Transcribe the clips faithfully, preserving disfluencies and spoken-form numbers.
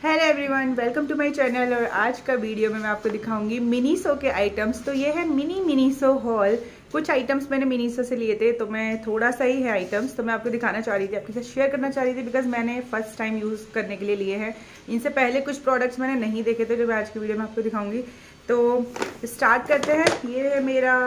Hello everyone, welcome to my channel. और आज का वीडियो में मैं आपको दिखाऊंगी मिनीसो के आइटम्स। तो ये है मिनी मिनीसो हॉल। कुछ आइटम्स मैंने मिनीसो से लिए थे, तो मैं थोड़ा सा ही है आइटम्स तो मैं आपको दिखाना चाह रही थी, आपके साथ शेयर करना चाह रही थी, बिकॉज मैंने फर्स्ट टाइम यूज़ करने के लिए लिए हैं। इनसे पहले कुछ प्रोडक्ट्स मैंने नहीं देखे थे जो मैं आज की वीडियो में आपको दिखाऊँगी। तो स्टार्ट करते हैं। ये है मेरा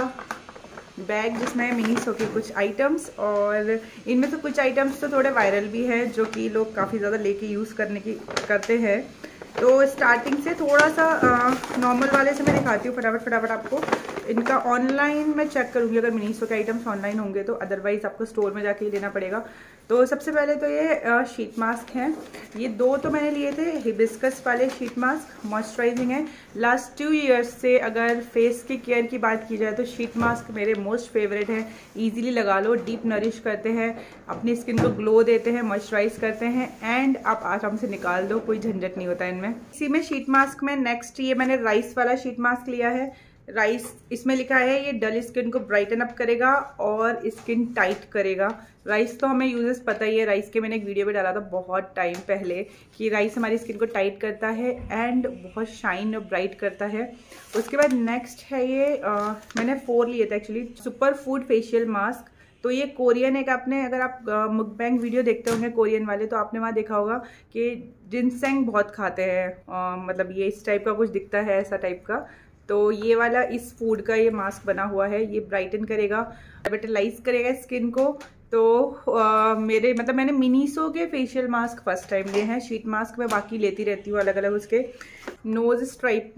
बैग जिसमें है मिनीसो के कुछ आइटम्स, और इनमें से कुछ आइटम्स तो थोड़े वायरल भी हैं जो कि लोग काफ़ी ज़्यादा लेके यूज़ करने की करते हैं। तो स्टार्टिंग से थोड़ा सा नॉर्मल वाले से मैं दिखाती हूँ फटाफट फटाफट आपको। इनका ऑनलाइन मैं चेक करूँगी अगर मिनीसो के आइटम्स ऑनलाइन होंगे तो, अदरवाइज़ आपको स्टोर में जाके ही लेना पड़ेगा। तो सबसे पहले तो ये शीट मास्क हैं। ये दो तो मैंने लिए थे, हिबिस्कस वाले शीट मास्क, मॉइस्चराइजिंग है। लास्ट टू इयर्स से अगर फेस की केयर की बात की जाए तो शीट मास्क मेरे मोस्ट फेवरेट है। इजीली लगा लो, डीप नरिश करते हैं, अपनी स्किन को ग्लो देते हैं, मॉइस्चराइज करते हैं, एंड आप आराम से निकाल दो, कोई झंझट नहीं होता इनमें। इसी में शीट मास्क में नेक्स्ट ये मैंने राइस वाला शीट मास्क लिया है। राइस इसमें लिखा है ये डल स्किन को ब्राइटन अप करेगा और स्किन टाइट करेगा। राइस तो हमें यूजेस पता ही है, राइस के मैंने एक वीडियो भी डाला था बहुत टाइम पहले कि राइस हमारी स्किन को टाइट करता है एंड बहुत शाइन और ब्राइट करता है। उसके बाद नेक्स्ट है ये आ, मैंने फोर लिए थे actually, super food facial mask. तो ये कोरियन एक, आपने अगर आप मुकबैंग वीडियो देखते होंगे कोरियन वाले तो आपने वहाँ देखा होगा कि जिनसेंग बहुत खाते हैं, आ, मतलब ये इस टाइप का कुछ दिखता है, ऐसा टाइप का। तो ये वाला इस फूड का ये मास्क बना हुआ है, ये ब्राइटन करेगा, विटलाइज करेगा स्किन को। तो आ, मेरे मतलब मैंने मिनीसो के फेशियल मास्क फर्स्ट टाइम लिए हैं। शीट मास्क मैं बाकी लेती रहती हूँ अलग अलग उसके। Nose stripe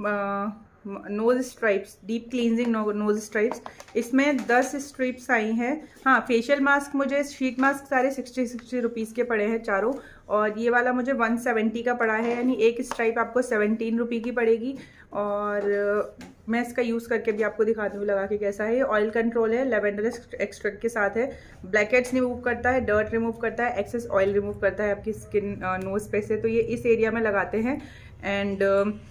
nose stripes deep cleansing nose stripes, इसमें दस स्ट्रिप्स आई हैं। हाँ, फेशियल मास्क मुझे शीट मास्क सारे सिक्सटी सिक्सटी रुपीज़ के पड़े हैं चारों, और ये वाला मुझे वन सेवेंटी का पड़ा है, यानी एक स्ट्राइप आपको सेवनटीन रुपी की पड़ेगी। और मैं इसका यूज़ करके भी आपको दिखाती हूँ लगा के कैसा है। ऑयल कंट्रोल है, लेवेंडर एक्सट्रैक्ट के साथ है, ब्लैकहेड्स रिमूव करता है, डर्ट रिमूव करता है, एक्सेस ऑयल रिमूव करता है आपकी स्किन नोज पे से। तो ये इस एरिया में लगाते हैं एंड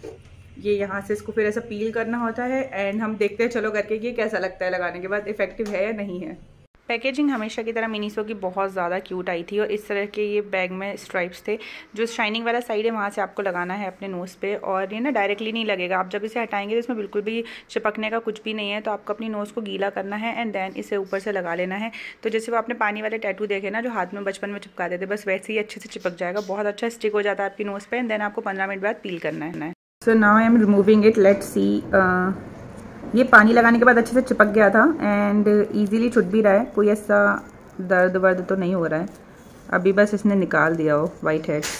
ये यहाँ से इसको फिर ऐसा पील करना होता है एंड हम देखते हैं चलो करके ये कैसा लगता है लगाने के बाद, इफेक्टिव है या नहीं है। पैकेजिंग हमेशा की तरह मिनीसो की बहुत ज़्यादा क्यूट आई थी, और इस तरह के ये बैग में स्ट्राइप्स थे। जो शाइनिंग वाला साइड है वहाँ से आपको लगाना है अपने नोज़ पे, और ये ना डायरेक्टली नहीं लगेगा। आप जब इसे हटाएंगे तो इसमें बिल्कुल भी चिपकने का कुछ भी नहीं है, तो आपको अपनी नोज़ को गीला करना है एंड देन इसे ऊपर से लगा लेना है। तो जैसे वो आपने पानी वाले टैटू देखे ना जो हाथ में बचपन में चिपका देते, बस वैसे ही अच्छे से चिपक जाएगा, बहुत अच्छा स्टिक हो जाता है आपकी नोज़ पर। एंड देन आपको पंद्रह मिनट बाद पील करना है। So now I am removing it, let's see. ये पानी लगाने के बाद अच्छे से चिपक गया था एंड इजीली छूट भी रहा है, कोई ऐसा दर्द वर्द तो नहीं हो रहा है। अभी बस इसने निकाल दिया हो वाइट हेड्स।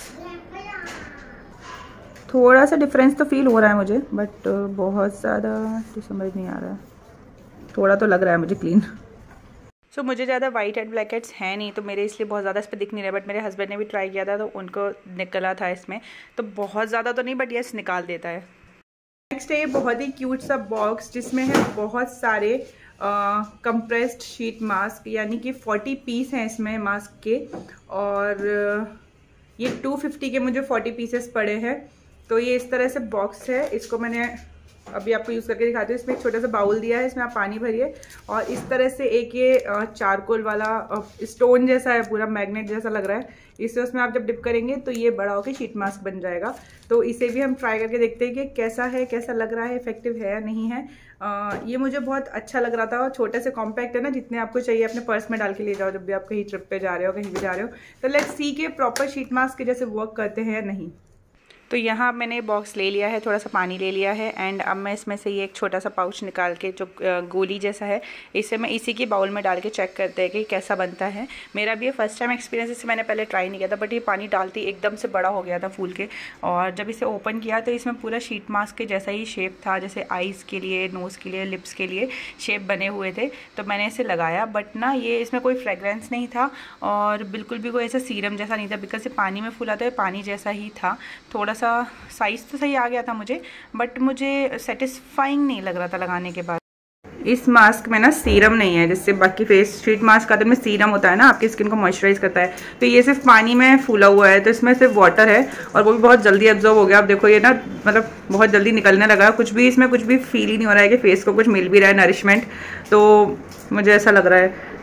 थोड़ा सा डिफरेंस तो फील हो रहा है मुझे, बट बहुत ज़्यादा तो समझ नहीं आ रहा है। थोड़ा तो लग रहा है मुझे क्लीन। सो so, मुझे ज़्यादा वाइट हेड ब्लैक हेड्स हैं नहीं, तो मेरे इसलिए बहुत ज़्यादा इस पर दिख नहीं रहा। बट मेरे हस्बैंड ने भी ट्राई किया था तो उनको निकला था इसमें, तो बहुत ज़्यादा तो नहीं, बट यस निकाल देता है। नेक्स्ट है ये बहुत ही क्यूट सा बॉक्स जिसमें है बहुत सारे कंप्रेस्ड शीट मास्क, यानी कि फोर्टी पीस हैं इसमें मास्क के, और ये टू फिफ्टी के मुझे फोर्टी पीसेस पड़े हैं। तो ये इस तरह से बॉक्स है, इसको मैंने अभी आपको यूज़ करके दिखाती हूँ। इसमें एक छोटा सा बाउल दिया है, इसमें आप पानी भरिए, और इस तरह से एक ये चारकोल वाला स्टोन जैसा है, पूरा मैग्नेट जैसा लग रहा है। इससे उसमें आप जब डिप करेंगे तो ये बड़ा होकर शीट मास्क बन जाएगा। तो इसे भी हम ट्राई करके देखते हैं कि कैसा है, कैसा लग रहा है, इफेक्टिव है या नहीं है। आ, ये मुझे बहुत अच्छा लग रहा था, और छोटे से कॉम्पैक्ट है ना, जितने आपको चाहिए अपने पर्स में डाल के ले जाओ जब भी आप कहीं ट्रिप पे जा रहे हो, कहीं भी जा रहे हो। तो लेट्स सी के प्रॉपर शीट मास्क के जैसे वर्क करते हैं या नहीं। तो यहाँ मैंने बॉक्स ले लिया है, थोड़ा सा पानी ले लिया है, एंड अब मैं इसमें से ये एक छोटा सा पाउच निकाल के जो गोली जैसा है, इसे मैं इसी के बाउल में डाल के चेक करते हैं कि कैसा बनता है। मेरा भी ये फर्स्ट टाइम एक्सपीरियंस, इससे मैंने पहले ट्राई नहीं किया था, बट ये पानी डालती एकदम से बड़ा हो गया था फूल के। और जब इसे ओपन किया तो इसमें पूरा शीट मास्क के जैसा ही शेप था, जैसे आईज़ के लिए, नोज़ के लिए, लिप्स के लिए शेप बने हुए थे। तो मैंने इसे लगाया, बट ना ये इसमें कोई फ्रेगरेंस नहीं था, और बिल्कुल भी कोई ऐसा सीरम जैसा नहीं था, बिकॉज ये पानी में फूला था, पानी जैसा ही था। थोड़ा सा साइज तो सही आ गया था मुझे, बट मुझे सेटिस्फाइंग नहीं लग रहा था लगाने के बाद। इस मास्क में ना सीरम नहीं है, जिससे बाकी फेस शीट मास्क का में सीरम होता है ना, आपकी स्किन को मॉइस्चराइज करता है। तो ये सिर्फ पानी में फूला हुआ है, तो इसमें सिर्फ वाटर है, और वो भी बहुत जल्दी एब्जॉर्ब हो गया। आप देखो ये ना, मतलब बहुत जल्दी निकलने लगा, कुछ भी इसमें कुछ भी फील ही नहीं हो रहा है कि फेस को कुछ मिल भी रहा है नरिशमेंट। तो मुझे ऐसा लग रहा है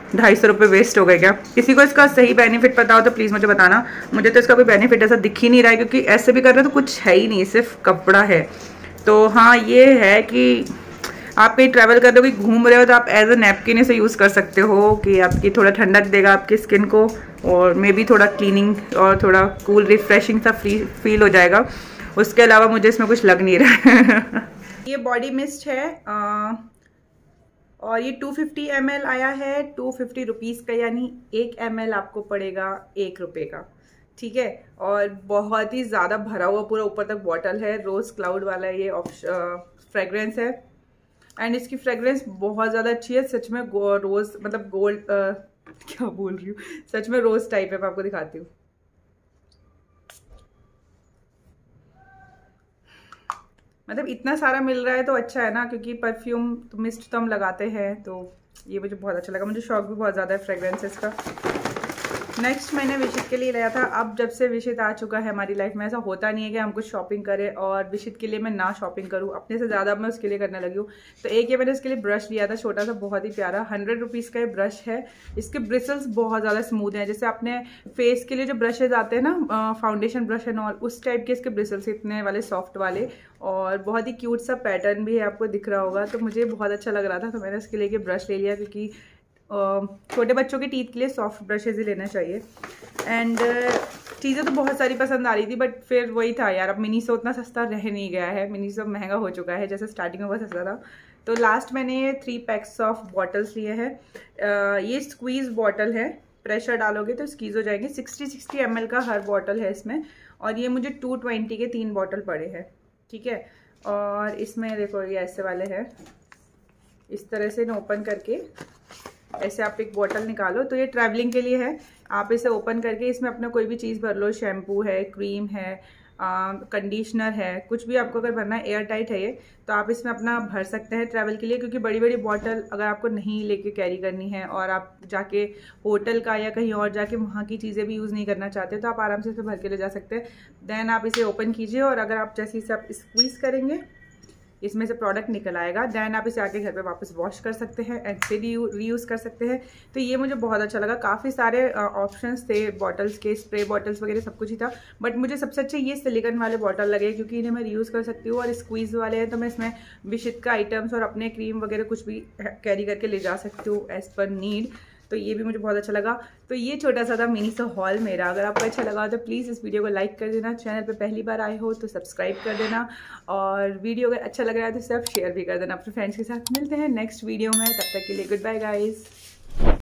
ढाई सौ रुपये वेस्ट हो गए क्या? किसी को इसका सही बेनिफिट पता हो तो प्लीज़ मुझे बताना। मुझे तो इसका कोई बेनिफिट ऐसा दिख ही नहीं रहा है, क्योंकि ऐसे भी कर रहे हो तो कुछ है ही नहीं, सिर्फ कपड़ा है। तो हाँ ये है कि आप कहीं ट्रैवल कर रहे हो, कहीं घूम रहे हो, तो आप एज अ नैपकिन इसे यूज़ कर सकते हो कि आपकी थोड़ा ठंडक देगा आपकी स्किन को, और मे बी थोड़ा क्लीनिंग और थोड़ा कूल रिफ्रेशिंग सा फ्री फील हो जाएगा। उसके अलावा मुझे इसमें कुछ लग नहीं रहा है। ये बॉडी मिस्ट है आ, और ये टू फिफ्टी एम एल आया है, टू फिफ्टी रुपीज़ का, यानी एक एम एल आपको पड़ेगा एक रुपये का, ठीक है। और बहुत ही ज़्यादा भरा हुआ पूरा ऊपर तक बॉटल है, रोज़ क्लाउड वाला ये फ्रेग्रेंस है, एंड इसकी फ्रेग्रेंस बहुत ज़्यादा अच्छी है सच में। रोज़ मतलब गोल्ड क्या बोल रही हूँ, सच में रोज़ टाइप है। मैं आपको दिखाती हूँ। मतलब इतना सारा मिल रहा है तो अच्छा है ना, क्योंकि परफ्यूम तो मिस्ट तो हम लगाते हैं, तो ये मुझे बहुत अच्छा लगा। मुझे शौक भी बहुत ज़्यादा है फ्रेग्रेंसेस का। नेक्स्ट मैंने विशित के लिए लाया था। अब जब से विशित आ चुका है हमारी लाइफ में, ऐसा होता नहीं है कि हम कुछ शॉपिंग करें और विशित के लिए मैं ना शॉपिंग करूं, अपने से ज़्यादा मैं उसके लिए करने लगी हूँ। तो एक ये मैंने उसके लिए ब्रश लिया था, छोटा सा, बहुत ही प्यारा, हंड्रेड रुपीज़ का ये ब्रश है। इसके ब्रिसल्स बहुत ज़्यादा स्मूथ हैं, जैसे आपने फेस के लिए जो ब्रशेज आते हैं ना, फाउंडेशन ब्रश एंड ऑल, उस टाइप के इसके ब्रिसल्स, इतने वाले सॉफ्ट वाले, और बहुत ही क्यूट सा पैटर्न भी है, आपको दिख रहा होगा। तो मुझे बहुत अच्छा लग रहा था, तो मैंने इसके लिए ब्रश ले लिया, क्योंकि छोटे बच्चों के टीथ के लिए सॉफ्ट ब्रशेज ही लेना चाहिए। एंड चीज़ें तो बहुत सारी पसंद आ रही थी, बट फिर वही था यार, अब मिनीसो उतना सस्ता रह नहीं गया है, मिनीसो महंगा हो चुका है, जैसे स्टार्टिंग में बहुत सस्ता था। तो लास्ट मैंने थ्री पैक्स ऑफ बॉटल्स लिए हैं। ये स्क्वीज़ बॉटल है, प्रेशर डालोगे तो स्क्वीज हो जाएंगे। सिक्सटी सिक्सटी एम एल का हर बॉटल है इसमें, और ये मुझे टू ट्वेंटी के तीन बॉटल पड़े हैं, ठीक है। और इसमें देखो ये ऐसे वाले हैं, इस तरह से ओपन करके ऐसे आप एक बोतल निकालो, तो ये ट्रैवलिंग के लिए है। आप इसे ओपन करके इसमें अपना कोई भी चीज़ भर लो, शैम्पू है, क्रीम है, कंडीशनर है, कुछ भी आपको अगर भरना है, एयर टाइट है ये, तो आप इसमें अपना भर सकते हैं ट्रैवल के लिए। क्योंकि बड़ी बड़ी बॉटल अगर आपको नहीं लेके कैरी करनी है और आप जाके होटल का या कहीं और जाके वहाँ की चीज़ें भी यूज़ नहीं करना चाहते, तो आप आराम से इसे भर के ले जा सकते हैं। देन आप इसे ओपन कीजिए, और अगर आप जैसे इसे आप स्क्वीज़ करेंगे, इसमें से प्रोडक्ट निकल आएगा। देन आप इसे आके घर पे वापस वॉश कर सकते हैं एंड फिर रीयूज़ कर सकते हैं। तो ये मुझे बहुत अच्छा लगा। काफ़ी सारे ऑप्शंस थे बॉटल्स के, स्प्रे बॉटल्स वगैरह सब कुछ ही था, बट मुझे सबसे अच्छे ये सिलिकॉन वाले बॉटल लगे, क्योंकि इन्हें मैं रीयूज़ कर सकती हूँ, और स्क्वीज़ वाले हैं तो मैं इसमें विशित का आइटम्स और अपने क्रीम वगैरह कुछ भी कैरी करके ले जा सकती हूँ एज़ पर नीड। तो ये भी मुझे बहुत अच्छा लगा। तो ये छोटा सा था मिनी सा हॉल मेरा। अगर आपको अच्छा लगा तो प्लीज़ इस वीडियो को लाइक कर देना, चैनल पे पहली बार आए हो तो सब्सक्राइब कर देना, और वीडियो अगर अच्छा लग रहा है तो सिर्फ शेयर भी कर देना अपने फ्रेंड्स के साथ। मिलते हैं नेक्स्ट वीडियो में, तब तक के लिए गुड बाय गाइज़।